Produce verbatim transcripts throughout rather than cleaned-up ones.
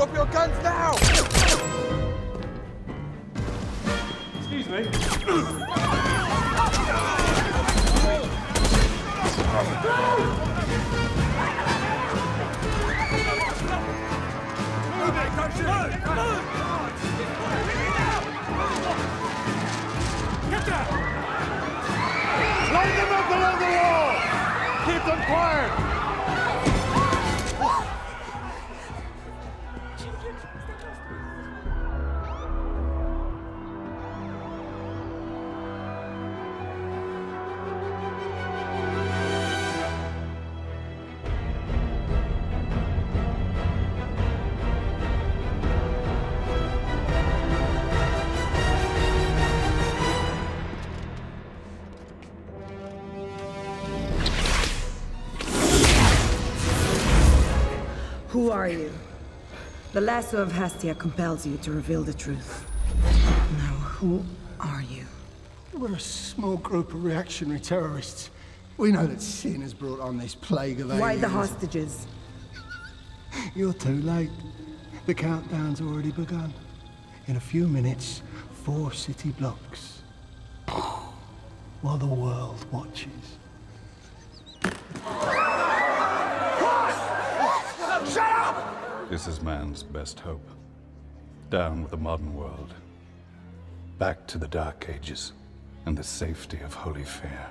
Drop your guns now! Excuse me. Get down! Line them up along the wall! Keep them quiet! Who are you? The lasso of Hastia compels you to reveal the truth. Now, who are you? We're a small group of reactionary terrorists. We know that sin has brought on this plague of aliens. Why the hostages? You're too late. The countdown's already begun. In a few minutes, four city blocks. While the world watches. This is man's best hope. Down with the modern world. Back to the Dark Ages and the safety of Holy Fair.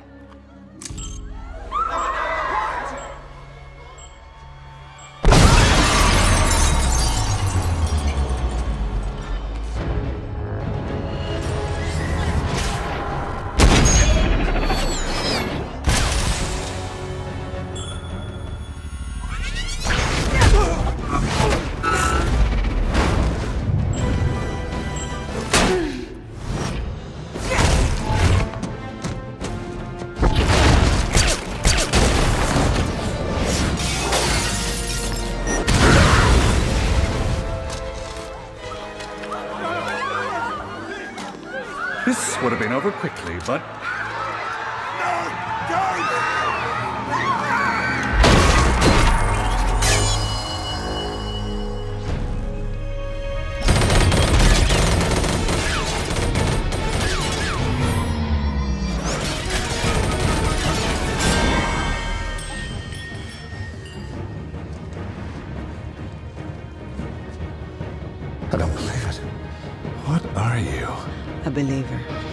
This would have been over quickly, but... I don't believe it. What are you? A believer.